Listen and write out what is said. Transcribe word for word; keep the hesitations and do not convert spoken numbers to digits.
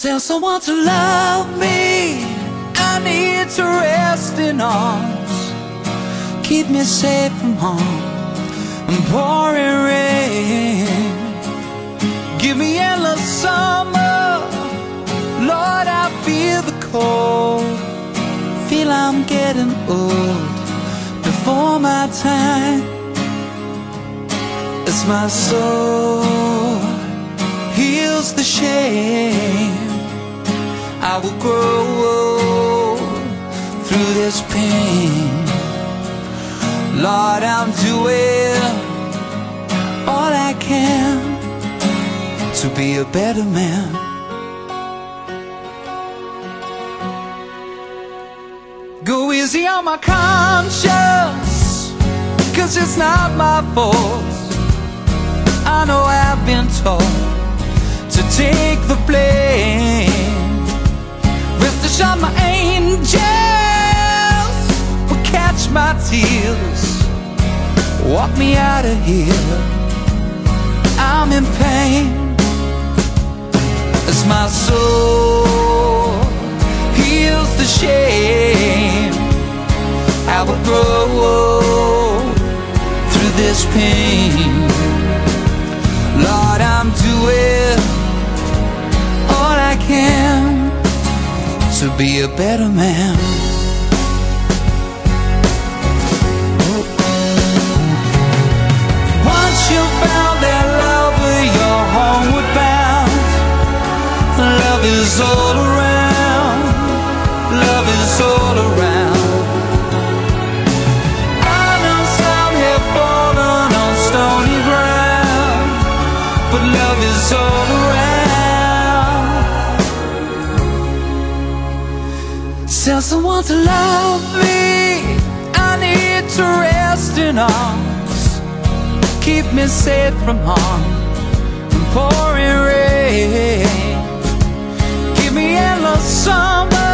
Tell someone to love me. I need to rest in arms. Keep me safe from harm and pouring rain. Give me endless summer. Lord, I feel the cold. Feel I'm getting old before my time. As my soul heals the shame, I will grow through this pain. Lord, I'm doing all I can to be a better man. Go easy on my conscience, 'cause it's not my fault. I know I've been told to take the blame. Rest assured my angels will catch my tears, walk me out of here. I'm in pain as my soul heals the shame. I will grow through this pain. Lord, I'm doing all I can to be a better man. Once you found that love, you're homeward bound. Love is all around. Love is all around. I know some have fallen on stony ground, but love is all around. Tell someone to love me. I need to rest in arms. Keep me safe from harm and pouring rain. Give me endless summer.